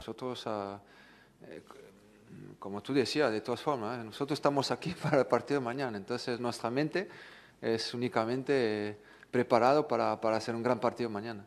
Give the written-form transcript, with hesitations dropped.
nosotros, como tú decías, de todas formas, nosotros estamos aquí para el partido de mañana, entonces nuestra mente es únicamente preparado para hacer un gran partido mañana.